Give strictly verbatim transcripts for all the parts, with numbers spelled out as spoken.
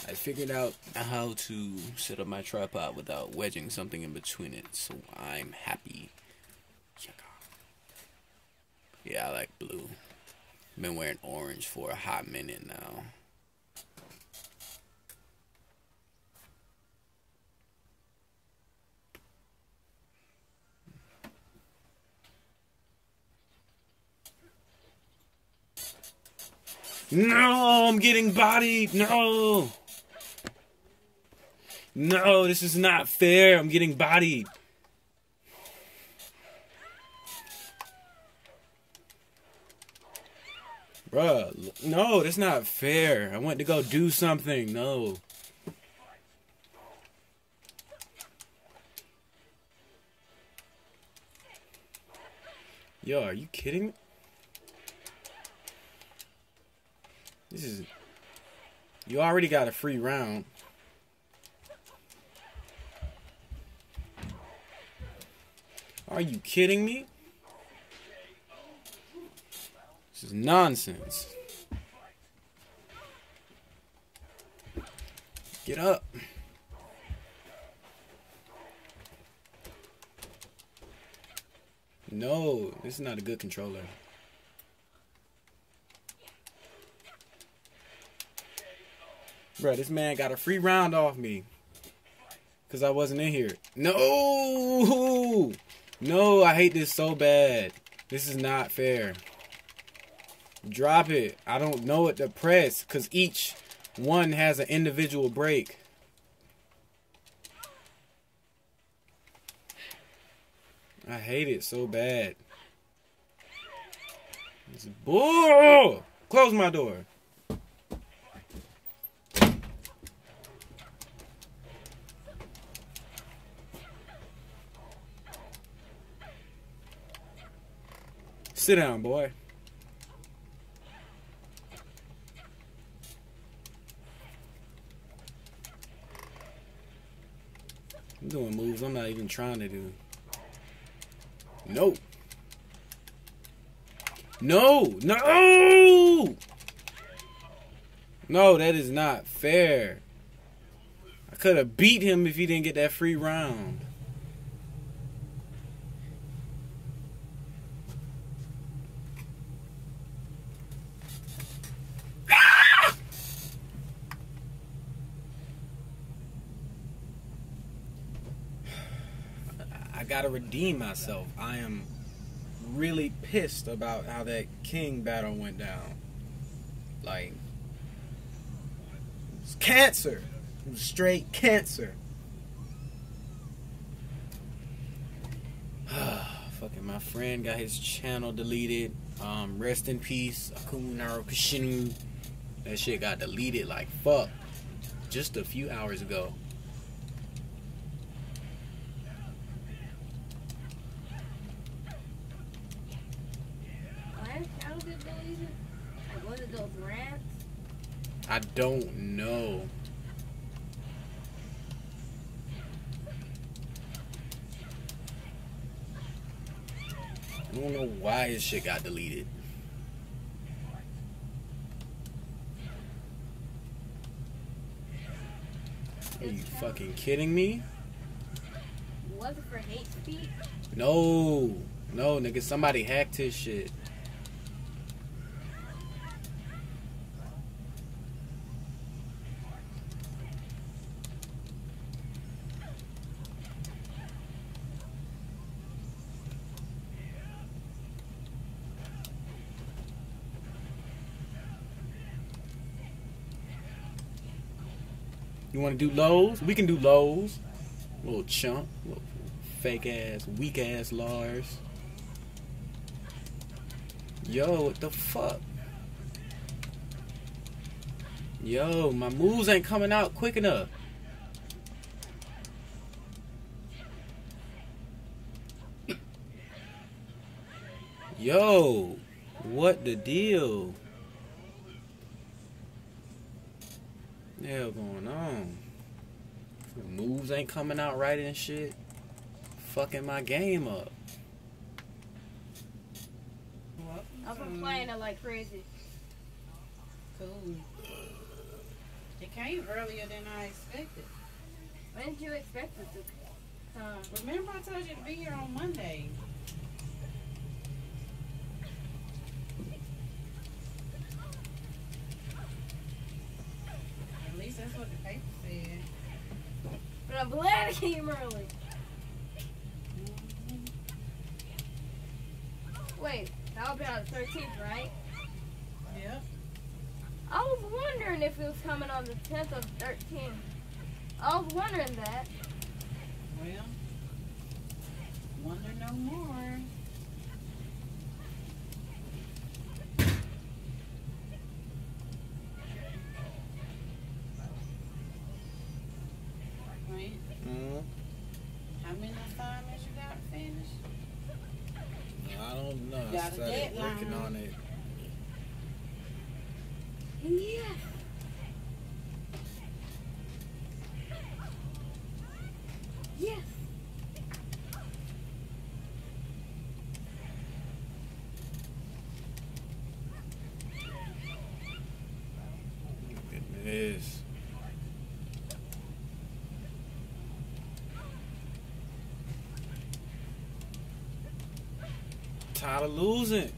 I figured out how to set up my tripod without wedging something in between it, so I'm happy. Yeah, I like blue. Been wearing orange for a hot minute now. No, I'm getting bodied. No. No, this is not fair. I'm getting bodied. Bruh, no, that's not fair. I went to go do something. No. Yo, are you kidding me? This is... You already got a free round. Are you kidding me? This is nonsense. Get up. No, this is not a good controller. Bro, this man got a free round off me. Because I wasn't in here. No! No, I hate this so bad. This is not fair. Drop it. I don't know what to press. Because each one has an individual break. I hate it so bad. It's bull. Close my door. Sit down, boy. I'm doing moves I'm not even trying to do. No. No. No. No, that is not fair. I could have beat him if he didn't get that free round. I gotta redeem myself. I am really pissed about how that king battle went down. Like, it's cancer. It was straight cancer. Fucking my friend got his channel deleted. Um, rest in peace, Akumu Naro Kashinu. That shit got deleted like fuck just a few hours ago. I don't know. I don't know why his shit got deleted. Are you fucking kidding me? Was it for hate speech? No. No, nigga. Somebody hacked his shit. You want to do lows? We can do lows. Little chump. Little fake ass, weak ass Lars. Yo, what the fuck? Yo, my moves ain't coming out quick enough. Yo, what the deal? What the hell going on? Moves ain't coming out right and shit. Fucking my game up. I've been playing it like crazy. Cool. You can't earlier than I expected. When did you expect it to come? Remember I told you to be here on Monday. At least that's what the paper said. But I'm glad it came early. Wait, that'll be on the thirteenth, right? Yep. I was wondering if it was coming on the tenth or thirteenth. I was wondering that. Well, wonder no more. Right? Mm-hmm. How many assignments you got to finish? I don't know. I Got a started deadline. working on it. Yeah. Yes. It is. Tired of losing.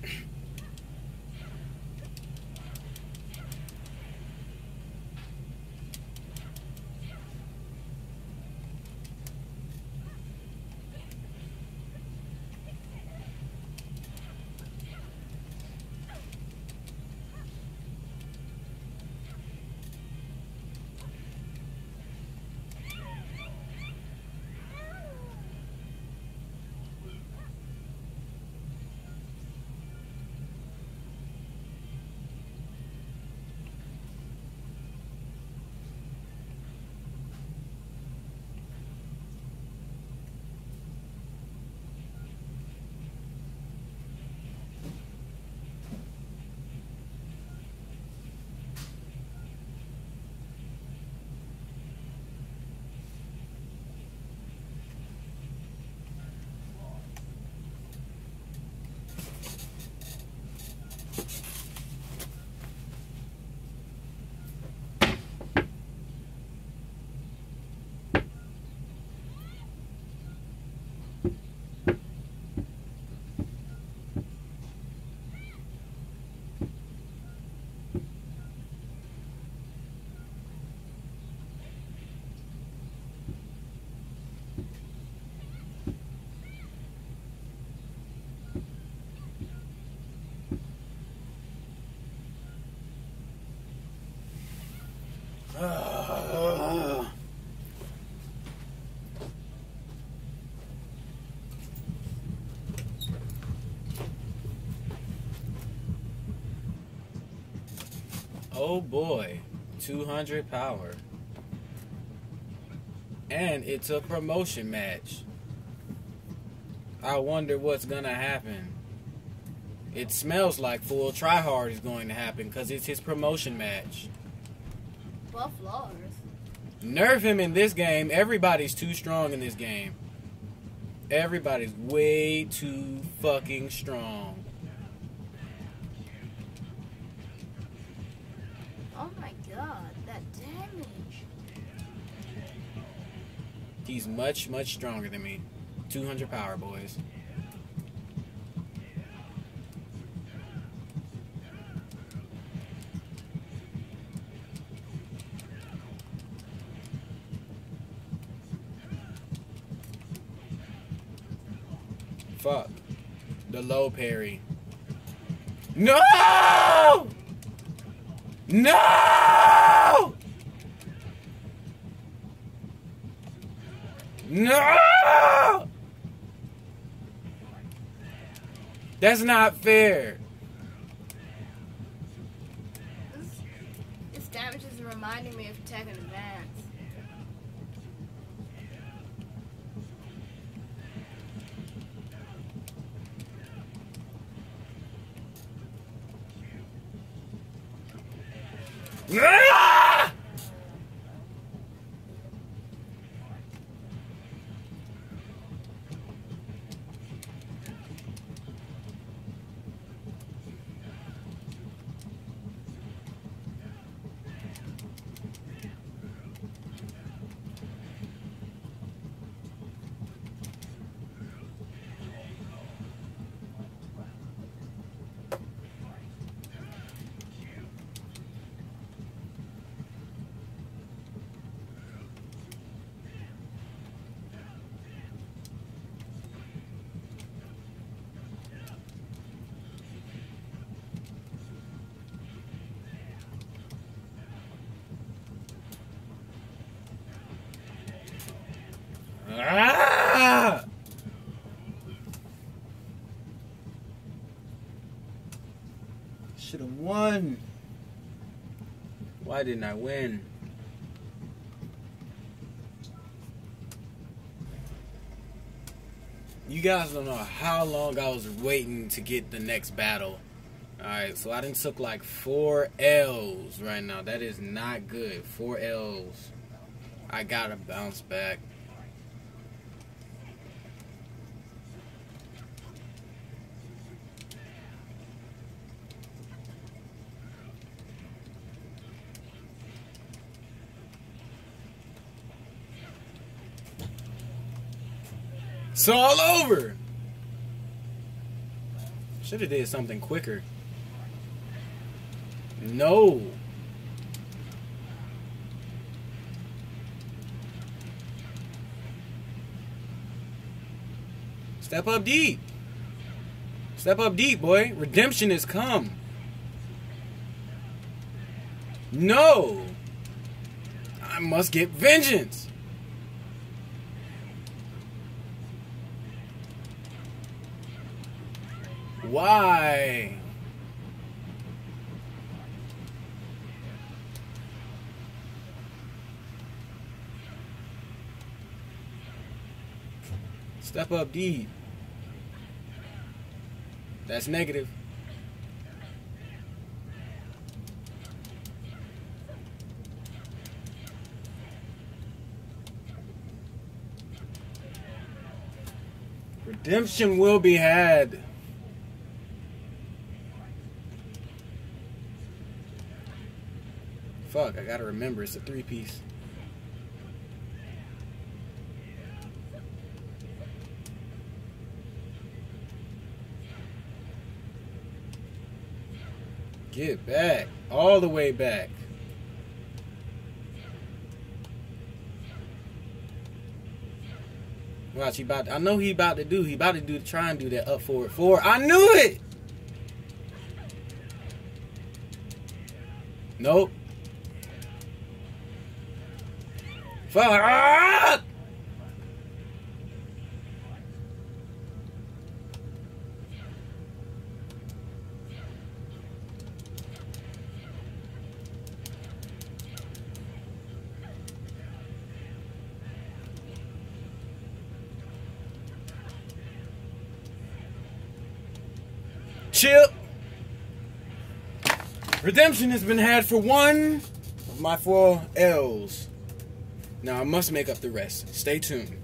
Uh, oh boy, two hundred power. And it's a promotion match. I wonder what's gonna happen. It smells like full tryhard is going to happen because it's his promotion match. Buff Lars. Nerf him in this game. Everybody's too strong in this game. Everybody's way too fucking strong. Oh my god, that damage. He's much, much stronger than me. two hundred power, boys. Fuck. The low parry. No! No! No! That's not fair. This, this damage is reminding me of Tekken Advance. Ah! One. Why didn't I win? You guys don't know how long I was waiting to get the next battle. Alright, so I done took like four L's right now. That is not good. Four L's. I gotta bounce back. It's all over. Should have did something quicker. No. Step up deep. Step up deep, boy. Redemption has come. No. I must get vengeance. Why? Step up deep. That's negative. Redemption will be had. Fuck, I gotta remember it's a three-piece. Get back. All the way back. Watch, he about to, I know he about to do. He about to do try and do that up forward four. I knew it! Nope. Fuck! Chip. Redemption has been had for one of my four L's. Now I must make up the rest. Stay tuned.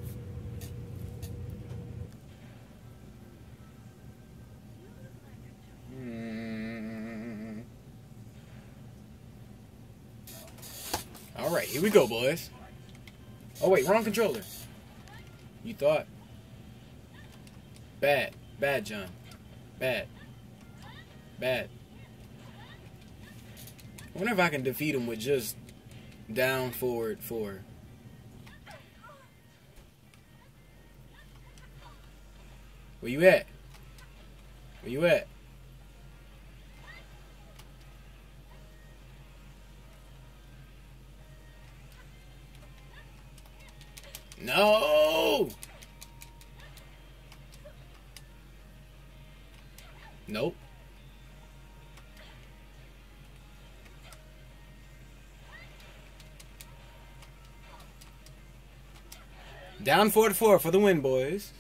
Mm. All right, here we go, boys. Oh wait, wrong controller. You thought? Bad, bad, John. Bad, bad. I wonder if I can defeat him with just down, forward, forward. Where you at? Where you at? No! Nope. Down four to four for the win, boys.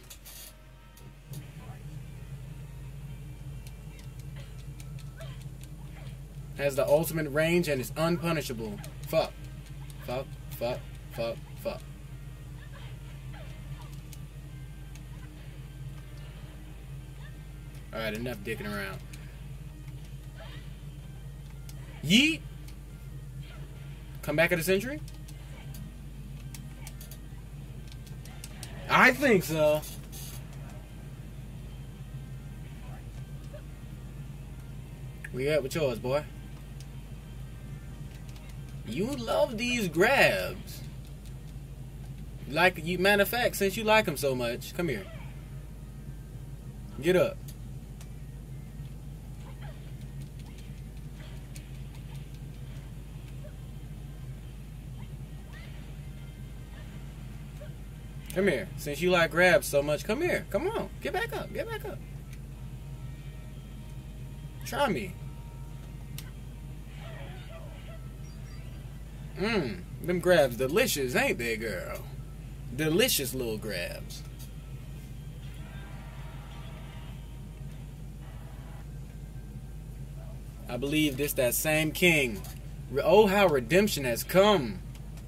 Has the ultimate range and is unpunishable. Fuck. Fuck. Fuck. Fuck. Fuck. Alright, enough dicking around. Yeet! Come back at the century? I think so. Where you at with yours, boy? You love these grabs. Like you, matter of fact, since you like them so much, come here. Get up. Come here. Since you like grabs so much, come here. Come on. Get back up. Get back up. Try me. Mmm, them grabs delicious, ain't they, girl? Delicious little grabs. I believe this that same king. Oh, how redemption has come.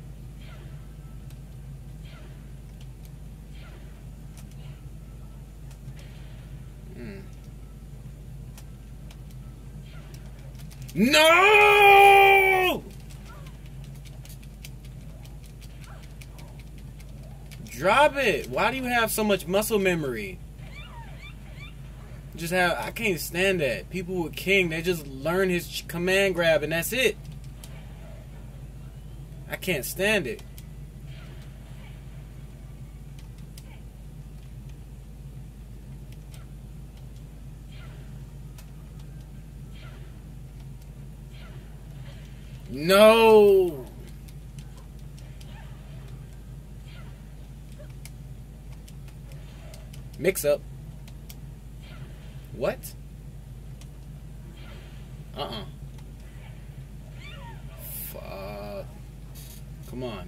Mm. No! Drop it. Why do you have so much muscle memory? Just have, I can't stand that. People with King, they just learn his command grab and that's it. I can't stand it. No. Mix up. What? Uh-uh. Fuck. Come on.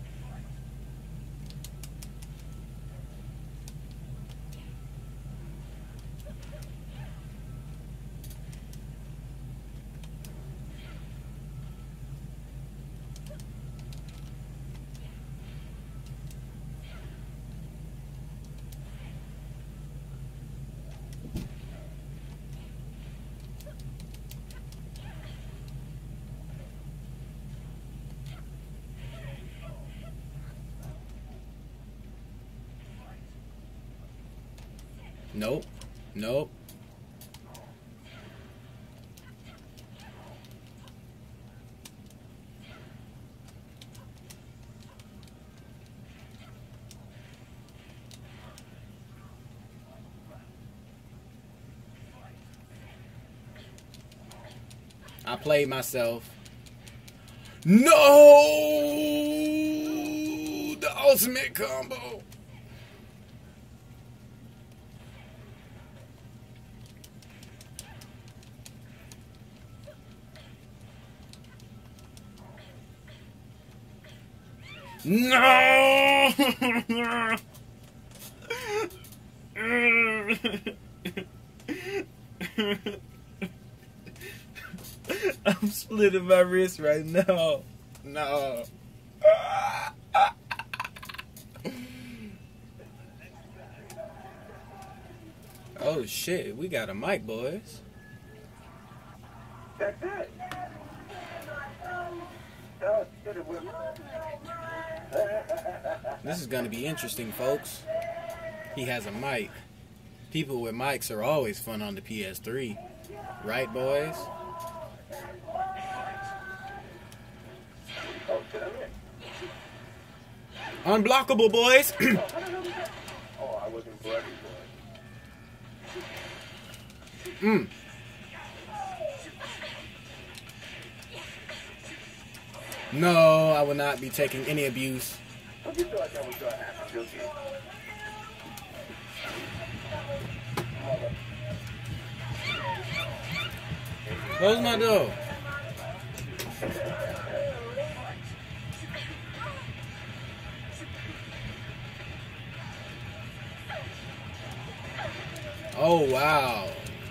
Nope. Nope. I played myself. No! The ultimate combo. No! I'm splitting my wrist right now. No. Oh shit, we got a mic, boys. That's it. This is gonna be interesting, folks. He has a mic. People with mics are always fun on the P S three. Right, boys? Unblockable, boys. Oh, I wasn't ready for it. Mm. No, I will not be taking any abuse. I just feel like I was gonna have to guilty. Close my door. Oh, wow.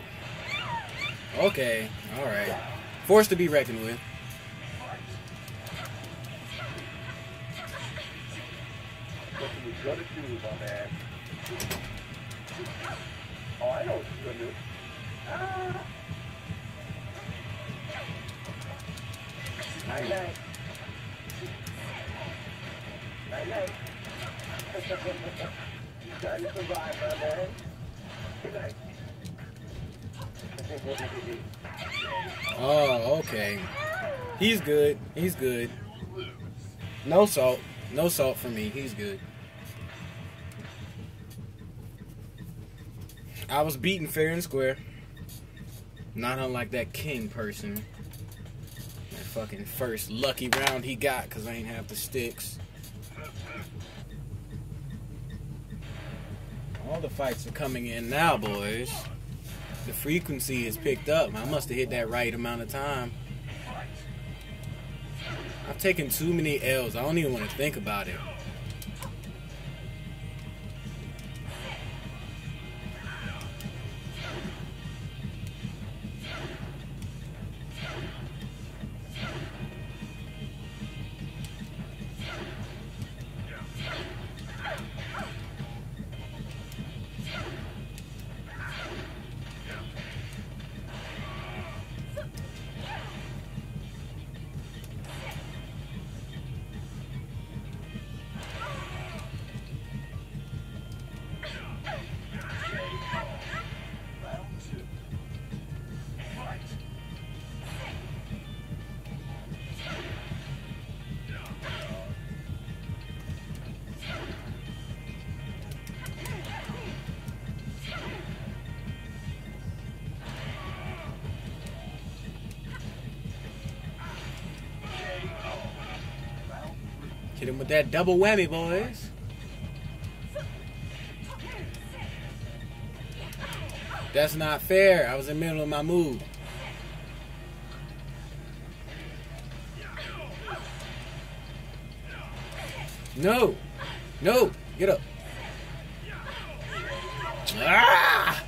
Okay, alright. Forced to be reckoned with. What you was gonna do, my man. Oh, I know what you're gonna do. Ah. Night night. Night night. Trying to survive, my man. Good night. Oh, okay. He's good. He's good. No salt. No salt for me. He's good. I was beaten fair and square. Not unlike that King person. That fucking first lucky round he got because I ain't have the sticks. All the fights are coming in now, boys. The frequency is picked up. I must have hit that right amount of time. I've taken too many L's. I don't even want to think about it. Hit him with that double whammy, boys. That's not fair. I was in the middle of my move. No. No. Get up. Ah!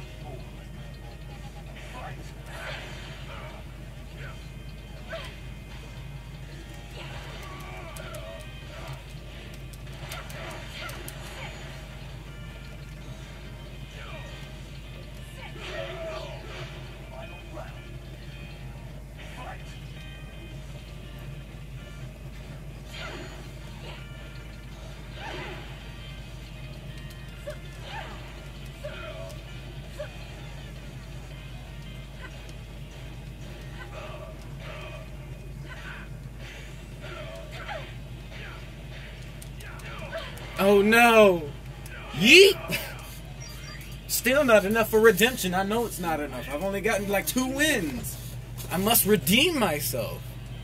Oh no! Yeet! Still not enough for redemption. I know it's not enough. I've only gotten like two wins. I must redeem myself.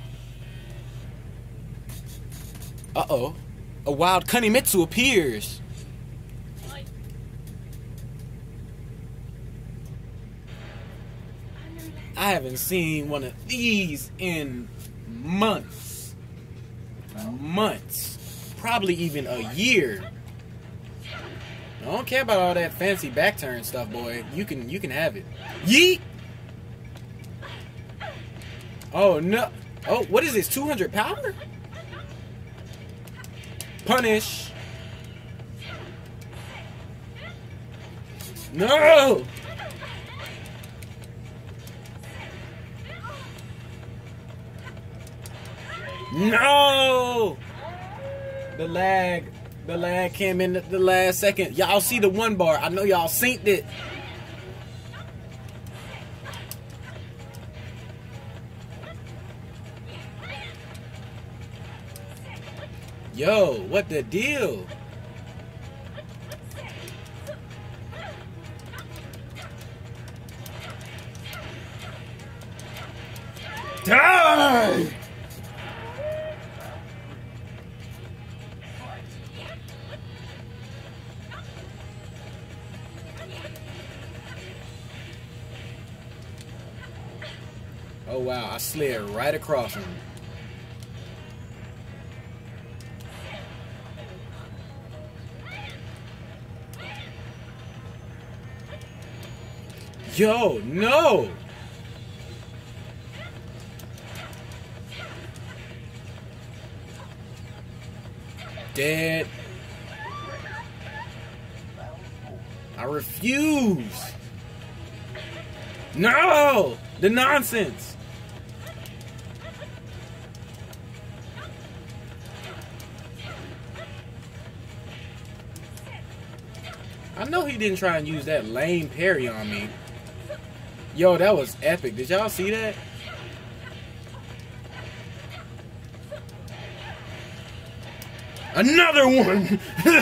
Uh-oh. A wild Kunimitsu appears. I haven't seen one of these in months. Months. Probably even a year. I don't care about all that fancy back turn stuff, boy. You can you can have it. Yeet! Oh no. Oh, what is this? two hundred power? Punish. No! No! The lag, the lag came in at the last second. Y'all see the one bar. I know y'all synced it. Yo, what the deal? Die! Oh wow, I slid right across him. Yo, no! Dead. I refuse. No! The nonsense. I know he didn't try and use that lame parry on me. Yo, that was epic. Did y'all see that? Another one!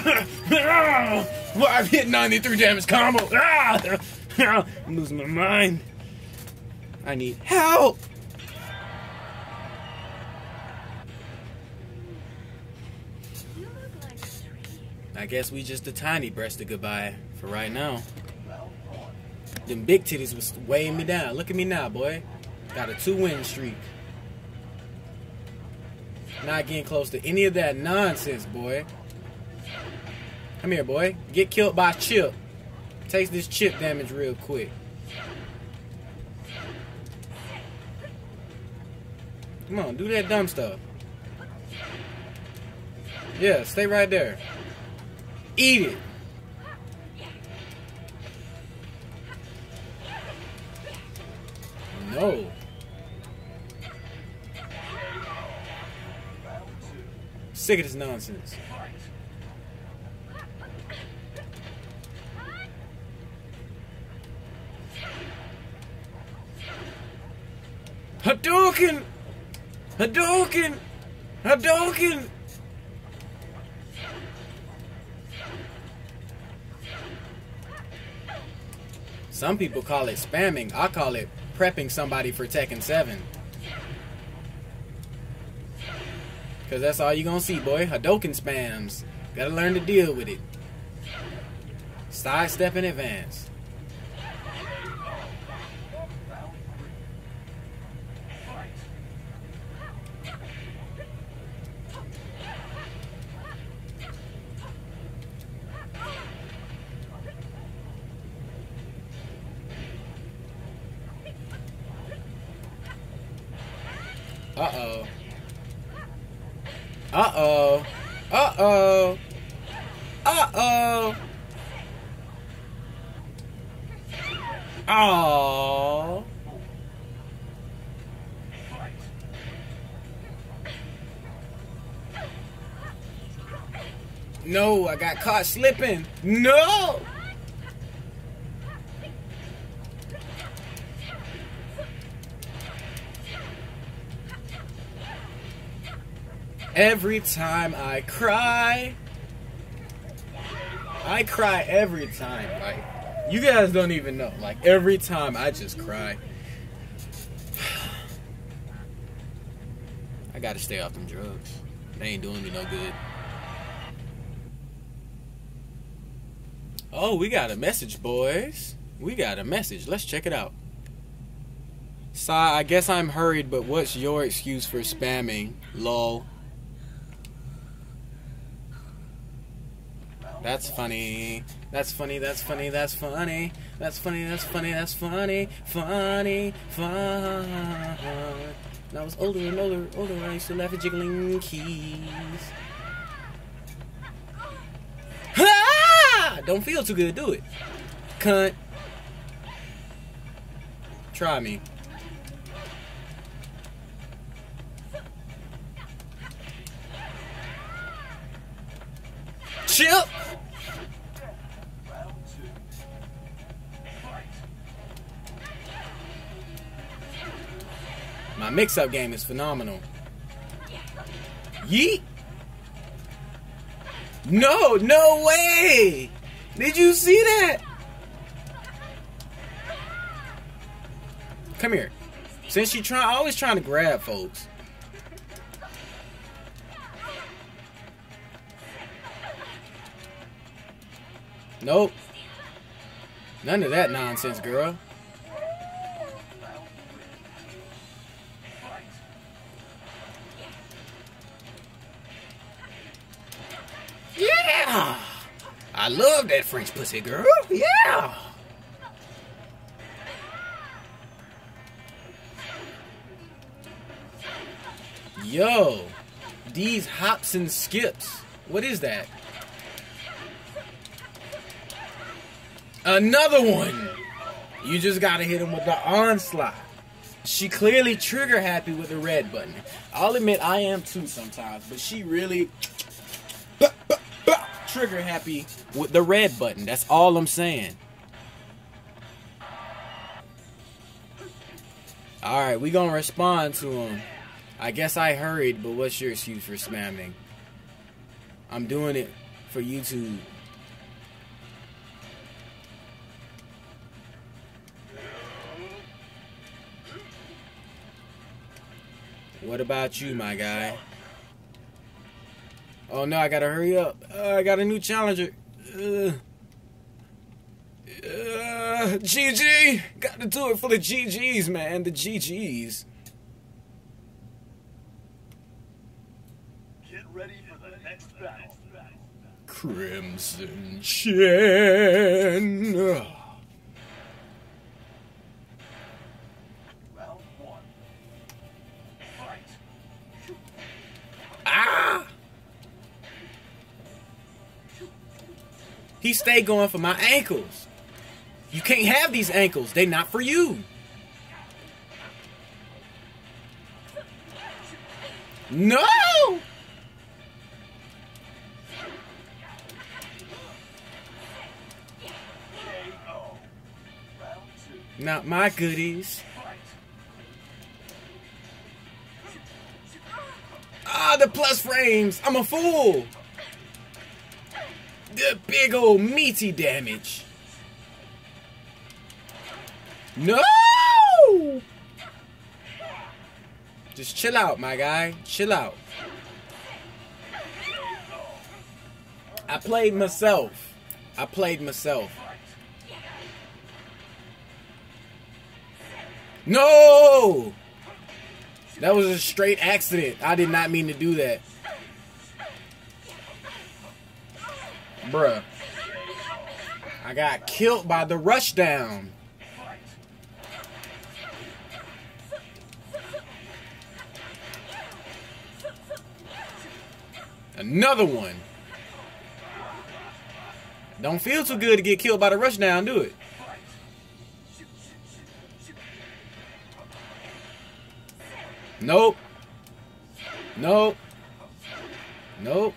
Well, I've hit ninety-three damage combo. I'm losing my mind. I need help! I guess we just a tiny breasted goodbye for right now. Them big titties was weighing me down. Look at me now, boy. Got a two win streak. Not getting close to any of that nonsense, boy. Come here, boy. Get killed by chip. Takes this chip damage real quick. Come on, do that dumb stuff. Yeah, stay right there. Eat it. No. Sick of this nonsense. Hadouken! Hadouken! Hadouken! Some people call it spamming. I call it prepping somebody for Tekken seven. Because that's all you're going to see, boy. Hadouken spams. Gotta learn to deal with it. Sidestep in advance. Uh-oh. Uh-oh. Uh-oh. Uh-oh. Aww. No, I got caught slipping. No! Every time I cry, I cry every time. Like, you guys don't even know. Like, every time I just cry. I gotta stay off them drugs. They ain't doing me no good. Oh, we got a message, boys. We got a message. Let's check it out. Sai, I guess I'm hurried, but what's your excuse for spamming? Lol. That's funny. That's funny. That's funny. That's funny. That's funny. That's funny. That's funny. Funny. Fun. When I was older and older, older, I used to laugh at jiggling keys. Ha! Don't feel too good, do it. Cunt. Try me. Chip. My mix-up game is phenomenal. Yeet. No, no way. Did you see that? Come here. Since she try, always trying to grab folks. Nope. None of that nonsense, girl. Yeah! I love that French pussy, girl. Yeah! Yo, these hops and skips. What is that? Another one. You just gotta hit him with the onslaught. She clearly trigger happy with the red button. I'll admit I am too sometimes, but she really trigger happy with the red button. That's all I'm saying. Alright, we gonna respond to him. I guess I hurried, but what's your excuse for spamming? I'm doing it for YouTube. What about you, my guy? Oh no, I gotta hurry up. Uh, I got a new challenger. Uh, uh, G G! Gotta do it for the G Gs, man. The G Gs. Get ready for the next battle. Crimson Chin. Round one. Fight. Ah! He stayed going for my ankles. You can't have these ankles. They not for you. No! K O. Round two. Not my goodies. Fight. Ah, the plus frames. I'm a fool. The big old meaty damage. No! Just chill out, my guy. Chill out. I played myself. I played myself. No! That was a straight accident. I did not mean to do that. Bruh. I got killed by the rushdown. Another one. Don't feel too good to get killed by the rushdown, do it? Nope. Nope. Nope.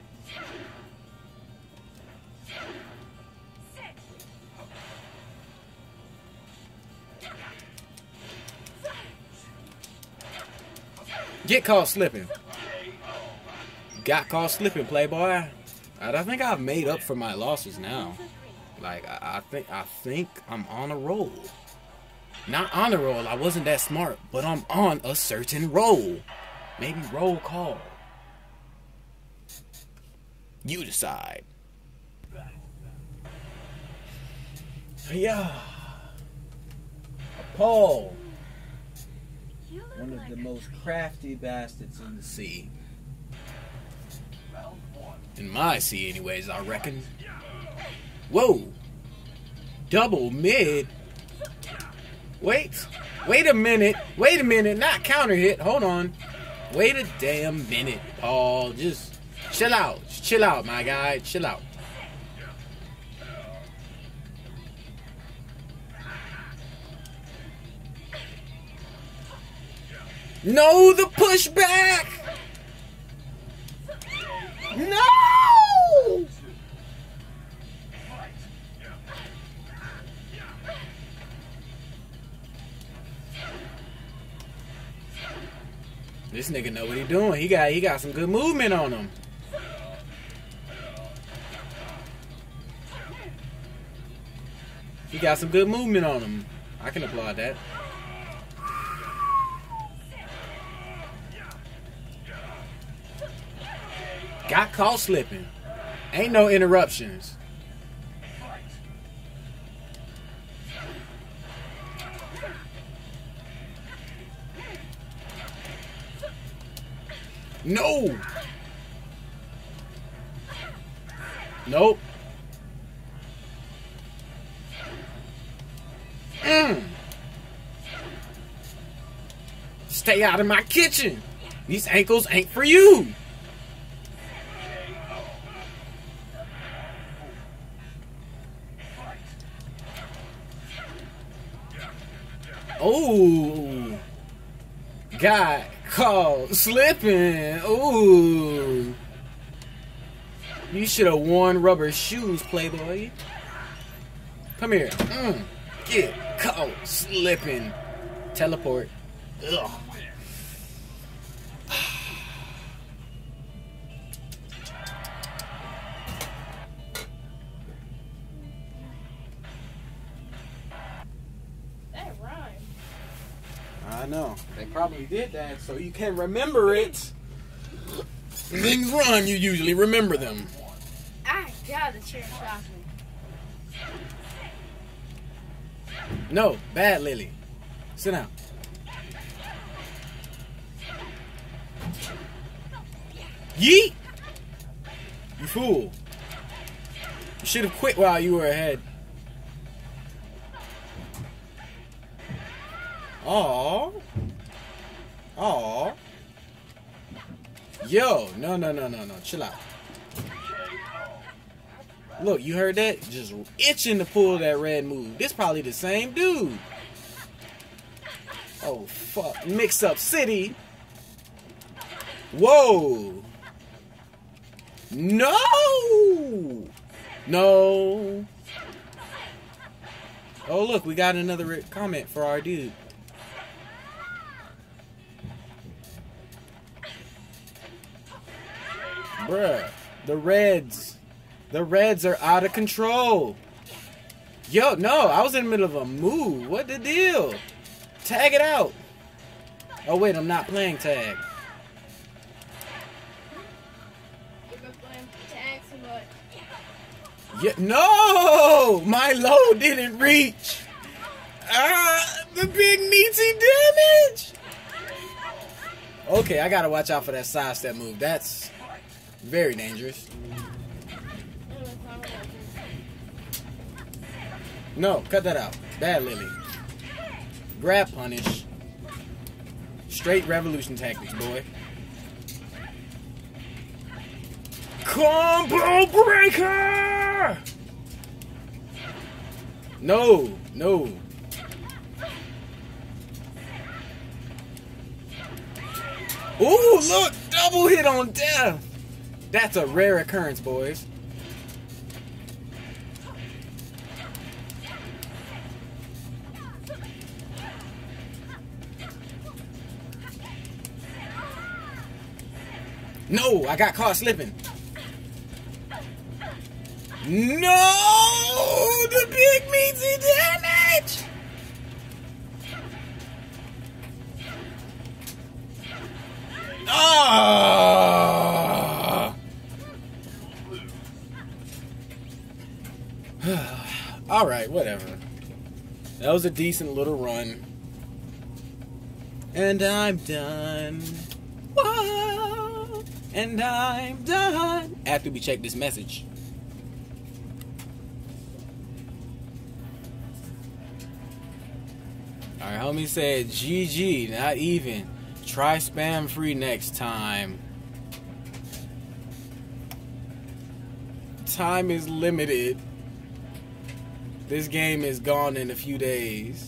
Get caught slipping. Got caught slipping, playboy. I think I've made up for my losses now. Like I, I think I think I'm on a roll. Not on a roll. I wasn't that smart, but I'm on a certain roll. Maybe roll call. You decide. Yeah. Paul. One of the most crafty bastards in the sea. In my sea, anyways, I reckon. Whoa. Double mid. Wait. Wait a minute. Wait a minute. Not counter hit. Hold on. Wait a damn minute, Paul. Just chill out. Just chill out, my guy. Chill out. No, the pushback. No! This nigga know what he doing. He got he got some good movement on him. He got some good movement on him. I can applaud that. Got caught slipping. Ain't no interruptions. No. Nope. Mm. Stay out of my kitchen. These ankles ain't for you. Oh, got caught slipping. Ooh, you should have worn rubber shoes, playboy. Come here. Mm. Get caught slipping. Teleport. Ugh. I know. They probably did that so you can remember it. When things run, you usually remember them. I got the chair shot me. No, bad Lily. Sit down. Yeet! You fool. You should have quit while you were ahead. Aww. Aww. Yo, no, no, no, no, no. Chill out. Look, you heard that? Just itching to pull that red move. This probably the same dude. Oh, fuck. Mix Up City. Whoa. No. No. Oh, look, we got another comment for our dude. Bruh, the Reds. The Reds are out of control. Yo, no, I was in the middle of a move. What the deal? Tag it out. Oh, wait, I'm not playing tag. You've been playing tag so much. Yeah, no! My low didn't reach. Ah, the big meaty damage. Okay, I gotta watch out for that sidestep move. That's very dangerous. No, cut that out. Bad Lily. Grab punish. Straight revolution tactics, boy. Combo breaker! No, no. Ooh, look! Double hit on death! That's a rare occurrence, boys. No, I got caught slipping. No, the big meaty damage. Ah. All right, whatever. That was a decent little run. And I'm done. Whoa. And I'm done. After we check this message. Alright, homie said G G, not even. Try spam free next time. Time is limited. This game is gone in a few days.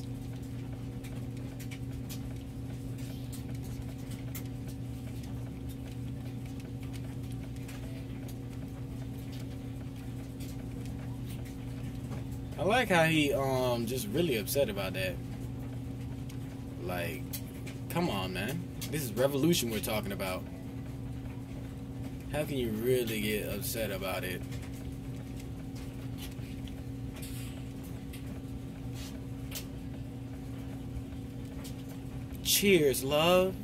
I like how he um just really upset about that. Like, come on, man. This is revolution we're talking about. How can you really get upset about it? Cheers, love.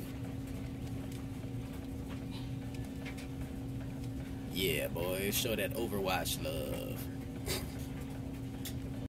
Yeah, boys. Show that Overwatch love.